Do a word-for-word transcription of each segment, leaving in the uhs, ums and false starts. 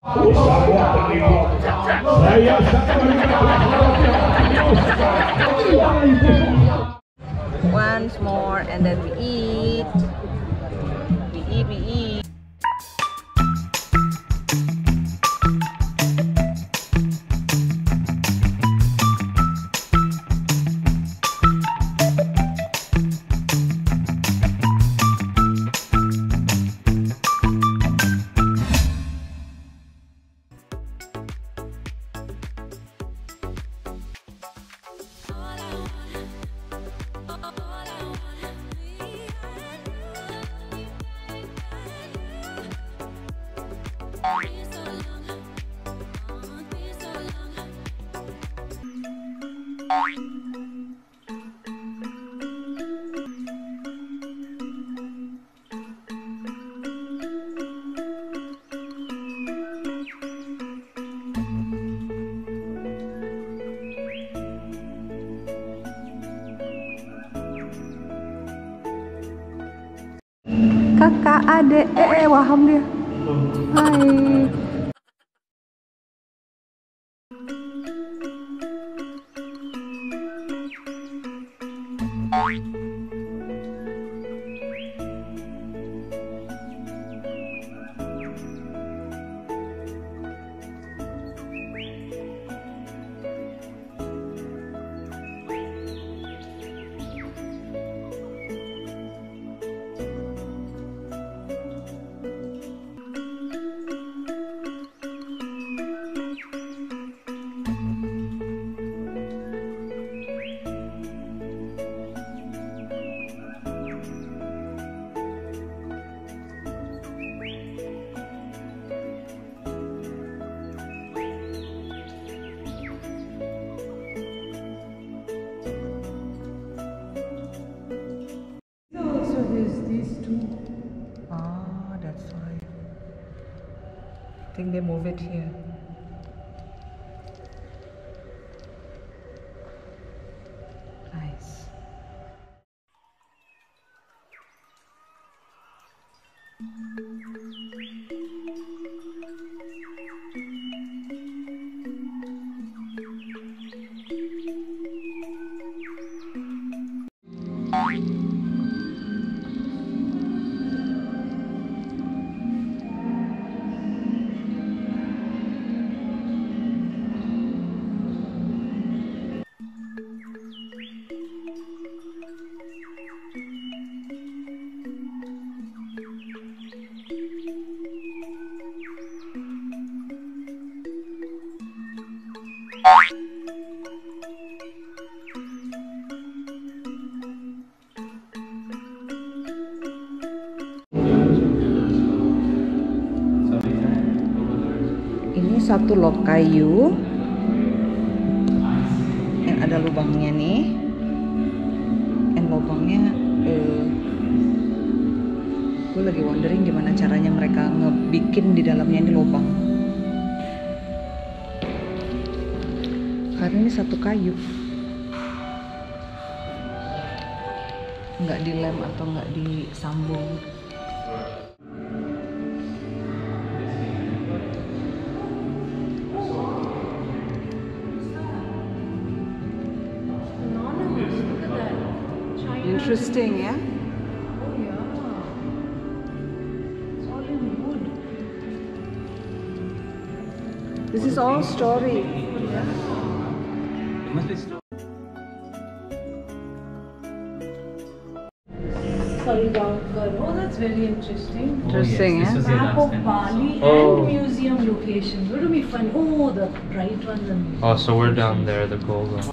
Once more and then we eat. We eat, we eat. Kakak, adek, eh, eh, waham dia. Hai. Oh, that's why. I think they move it here. Nice. Ini satu log kayu yang ada lubangnya nih, dan lubangnya eh, gue lagi wondering gimana caranya mereka ngebikin di dalamnya ini lubang, karena ini satu kayu, nggak dilem atau nggak disambung. Interesting, ya? Oh yeah. It's all in wood. This is all story. Yeah. It must be story. Salgaonkar. Oh, that's very interesting. Interesting, oh, yes. This yeah? was Map of Bali Oh. and museum locations. What do we find? Oh, the bright ones. And Oh, so we're down there, the gold one.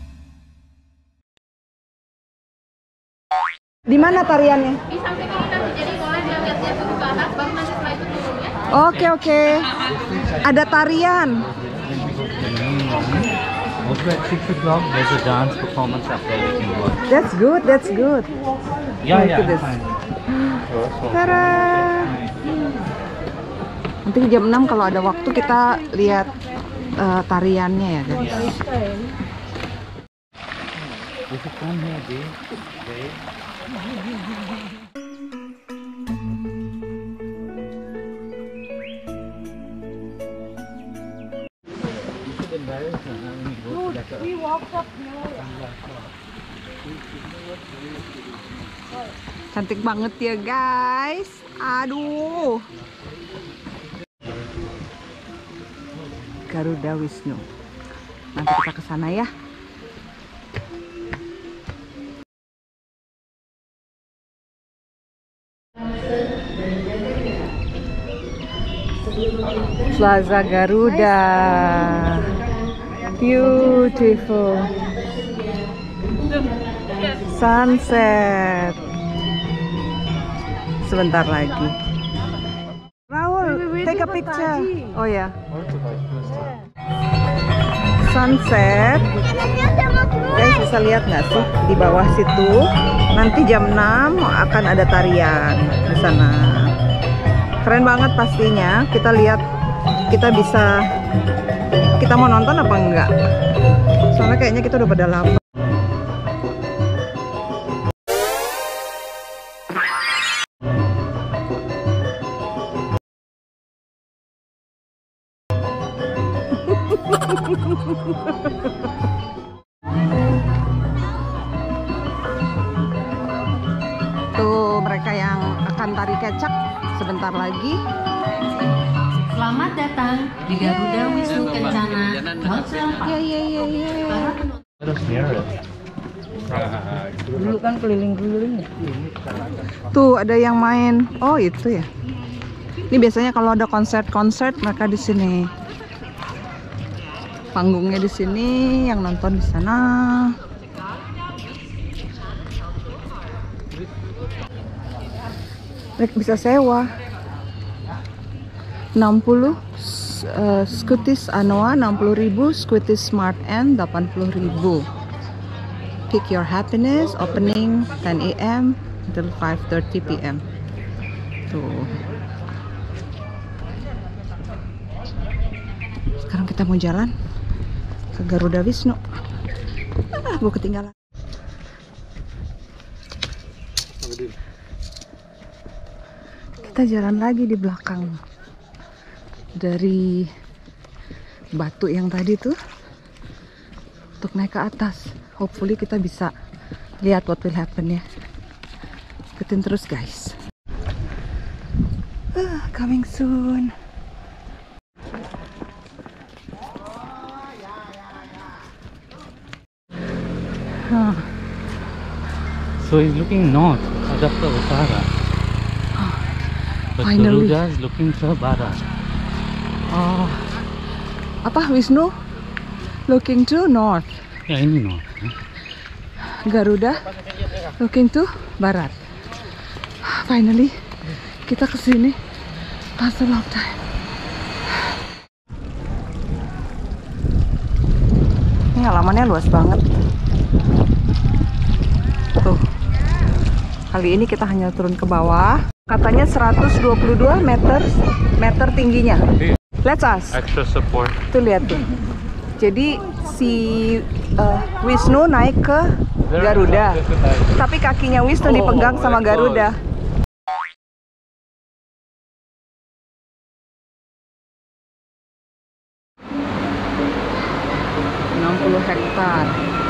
Di mana tariannya? Di samping ini nanti, jadi boleh dia lihat-lihat dulu ke atas, baru nanti setelah itu turun ya. Oke, oke. Ada tarian. Also at six o'clock, there's a dance performance up there we can watch. That's good, that's good. Yeah, Look yeah, at this. fine. Tara. Nanti jam enam kalau ada waktu kita lihat uh, tariannya ya, guys. We should come here, Jay. Jay. We walked up here. Cantik banget ya guys. Aduh. Garuda Wisnu. Nanti kita ke sana ya. Plaza Garuda. Beautiful. Sunset. Sebentar lagi. Raul, take a picture. Oh ya. Sunset. Guys, bisa lihat nggak sih di bawah situ? Nanti jam enam akan ada tarian di sana. Keren banget pastinya. Kita lihat, kita bisa, kita mau nonton apa enggak? Soalnya kayaknya kita udah pada lapar. Tuh mereka yang akan tari kecak sebentar lagi. Selamat datang di Garuda Wisnu Kencana Hotel Park. Ya ya ya ya. Let us near it. Dulu kan keliling-keliling ya. Tuh ada yang main. Oh itu ya. Ini biasanya kalau ada konser-konser mereka di sini. Panggungnya di sini, yang nonton di sana. Mereka bisa sewa. enam puluh uh, Scootis Anoa enam puluh ribu, Scootis Smart N delapan puluh ribu. Pick your happiness, opening ten A M until five thirty P M Tuh. Sekarang kita mau jalan ke Garuda Wisnu. Ah, gue ketinggalan. Kita jalan lagi di belakang dari batu yang tadi tuh untuk naik ke atas. Hopefully kita bisa lihat what will happen ya. Ikutin terus guys. Uh, coming soon. Huh. So he's looking north, Adapta Uttara. But Finally. Garuda is looking to Barat. Oh, apa Wisnu? Looking to north. Yeah, ini north. Huh? Garuda looking to barat. Finally kita kesini. After a long time. Ini halamannya luas banget. Tuh. Kali ini kita hanya turun ke bawah. Katanya seratus dua puluh dua meter meter tingginya. Let's ask. Extra support. Tuh lihat tuh. Jadi si uh, Wisnu naik ke Garuda, tapi kakinya Wisnu dipegang sama Garuda. enam puluh hektar.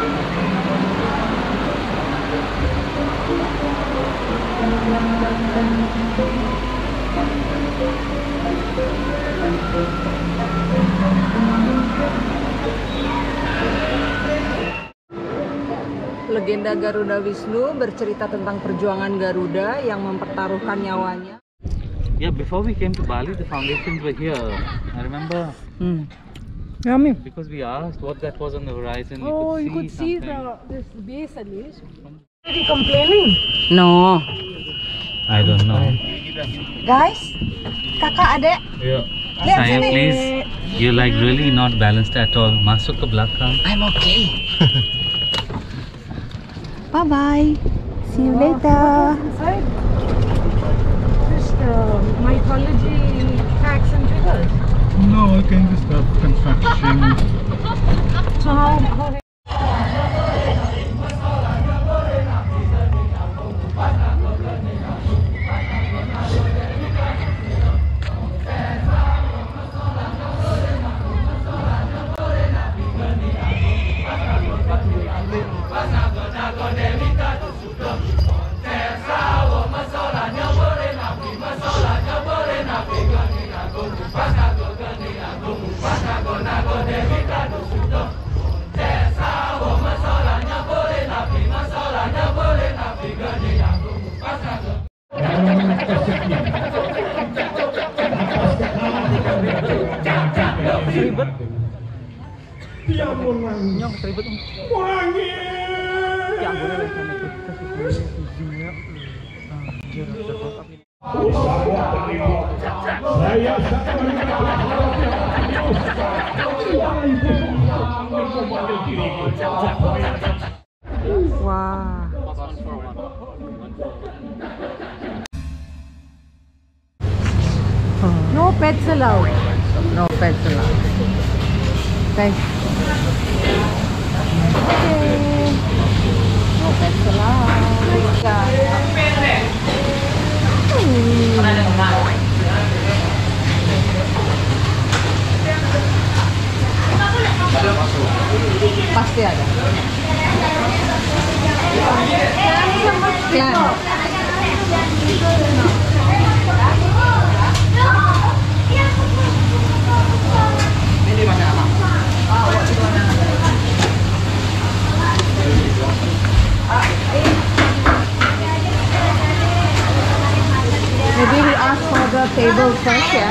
Legenda Garuda Wisnu bercerita tentang perjuangan Garuda yang mempertaruhkan nyawanya. Yeah, before we came to Bali, the foundations were here. I remember. Hmm. Yummy. Because we asked what that was on the horizon. Oh, we you could see something. the this base at least. Are you complaining? No. I don't know. Guys, kakak adek. Yeah. Lihat Saya, sini. please. You're like really not balanced at all. Masuk ke belakang. I'm okay. Bye bye. See you later. Inside, just uh, mythology facts and figures. No, I think this stuff construction. So how how Seribet. Nyong seribet. Ya boleh lah sama kita. Wah. No pets allowed. No pets allowed. Thanks. Okay. No pets allowed. Pasti ada. Clan. Maybe we ask for the table first, ya.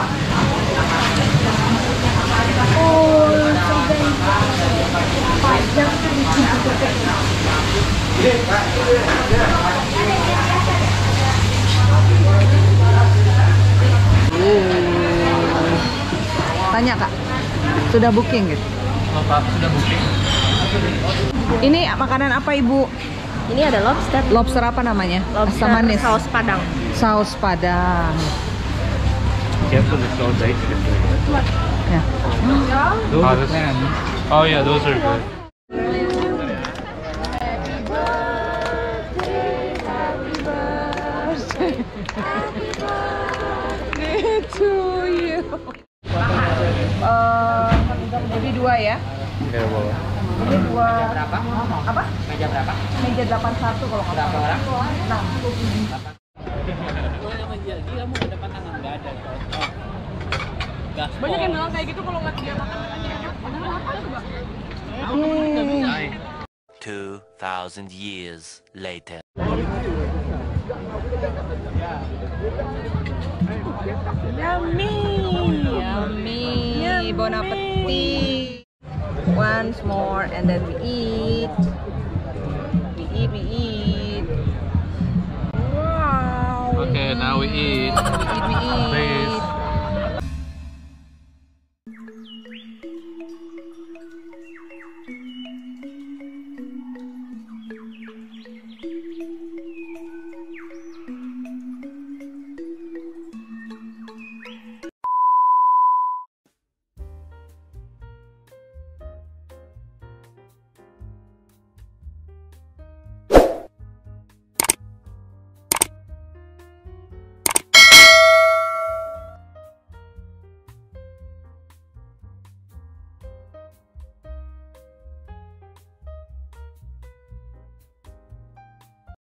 Tanya Kak, sudah booking gitu? Oh, Pak, sudah booking. Ini makanan apa Ibu? Ini ada lobster. Lobster apa namanya? Lobster Asam manis. saus Padang. Saus Padang. Careful, it's all right. Ya. Those oh yeah, those are good. To you. Uh, jadi dua ya? Ya, boleh. Ini dua berapa? Apa? Meja berapa? Meja delapan puluh satu kalau nggak salah. Berapa orang? enam. Banyak yang bilang kayak gitu kalau nggak dia makan. Two thousand years later. Yummy, yummy, bon appetit. Once more, and then we eat. We eat, we eat. Wow. Okay, now we eat. We eat, we eat.